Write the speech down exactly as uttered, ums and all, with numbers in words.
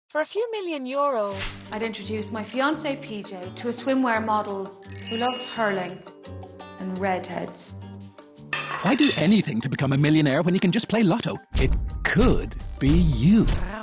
For a few million euro, I'd introduce my fiancé P J to a swimwear model who loves hurling and redheads. Why do anything to become a millionaire when you can just play Lotto? It could be you.